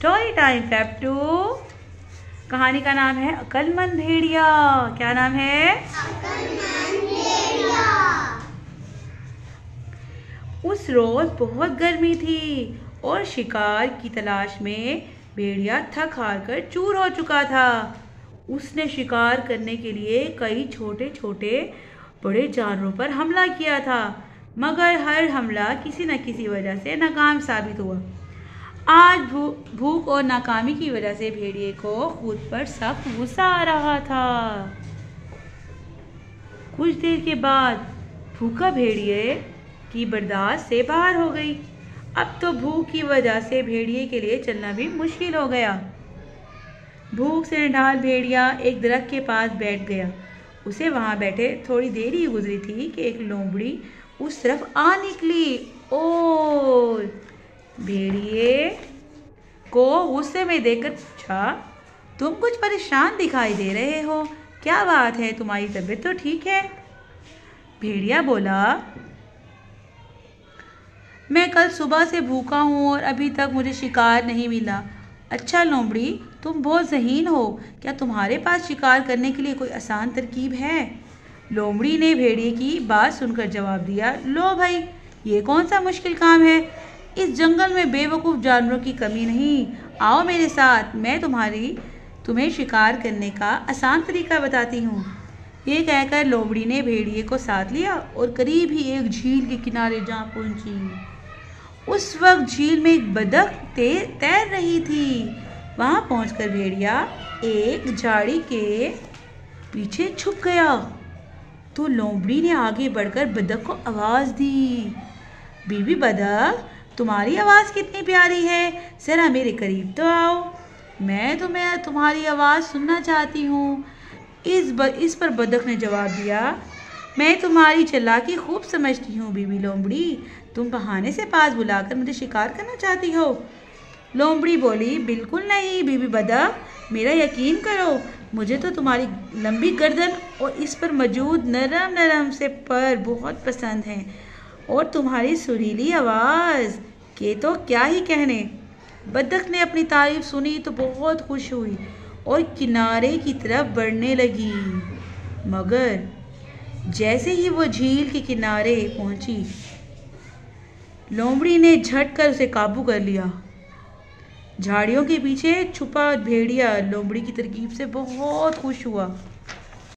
Story time fact 2। कहानी का नाम है अक्लमंद भेड़िया। क्या नाम है? अक्लमंद भेड़िया। उस रोज बहुत गर्मी थी और शिकार की तलाश में भेड़िया थक हार कर चूर हो चुका था। उसने शिकार करने के लिए कई छोटे छोटे बड़े जानवरों पर हमला किया था, मगर हर हमला किसी न किसी वजह से नाकाम साबित हुआ। आज भूख और नाकामी की वजह से भेड़िए को खुद पर सख्त गुस्सा आ रहा था। कुछ देर के बाद भूखा भेड़िए की बर्दाश्त से बाहर हो गई। अब तो भूख की वजह से भेड़िए के लिए चलना भी मुश्किल हो गया। भूख से निढाल भेड़िया एक दरख्त के पास बैठ गया। उसे वहां बैठे थोड़ी देर ही गुजरी थी कि एक लोमड़ी उस तरफ आ निकली और भेड़िए को गुस्से में देखकर पूछा, तुम कुछ परेशान दिखाई दे रहे हो, क्या बात है? तुम्हारी तबीयत तो ठीक है? भेड़िया बोला, मैं कल सुबह से भूखा हूँ और अभी तक मुझे शिकार नहीं मिला। अच्छा लोमड़ी, तुम बहुत ज़हीन हो, क्या तुम्हारे पास शिकार करने के लिए कोई आसान तरकीब है? लोमड़ी ने भेड़िए की बात सुनकर जवाब दिया, लो भाई, ये कौन सा मुश्किल काम है? इस जंगल में बेवकूफ़ जानवरों की कमी नहीं। आओ मेरे साथ, मैं तुम्हें शिकार करने का आसान तरीका बताती हूँ। ये कहकर लोमड़ी ने भेड़िए को साथ लिया और करीब ही एक झील के किनारे जा पहुंची। उस वक्त झील में एक बतख तैर रही थी। वहां पहुंचकर भेड़िया एक झाड़ी के पीछे छुप गया तो लोमड़ी ने आगे बढ़कर बतख को आवाज दी, बीबी बतख, तुम्हारी आवाज कितनी प्यारी है, जरा मेरे करीब तो आओ, मैं तुम्हारी आवाज सुनना चाहती हूँ। इस पर बतख ने जवाब दिया, मैं तुम्हारी चालाकी खूब समझती हूँ बीबी लोमड़ी, तुम बहाने से पास बुलाकर मुझे शिकार करना चाहती हो। लोमड़ी बोली, बिल्कुल नहीं बीबी बतख, मेरा यकीन करो, मुझे तो तुम्हारी लंबी गर्दन और इस पर मौजूद नरम नरम से पर बहुत पसंद हैं और तुम्हारी सुरीली आवाज़ के तो क्या ही कहने। बतख ने अपनी तारीफ सुनी तो बहुत खुश हुई और किनारे की तरफ बढ़ने लगी, मगर जैसे ही वो झील के किनारे पहुंची, लोमड़ी ने झटकर उसे काबू कर लिया। झाड़ियों के पीछे छुपा भेड़िया लोमड़ी की तरकीब से बहुत खुश हुआ।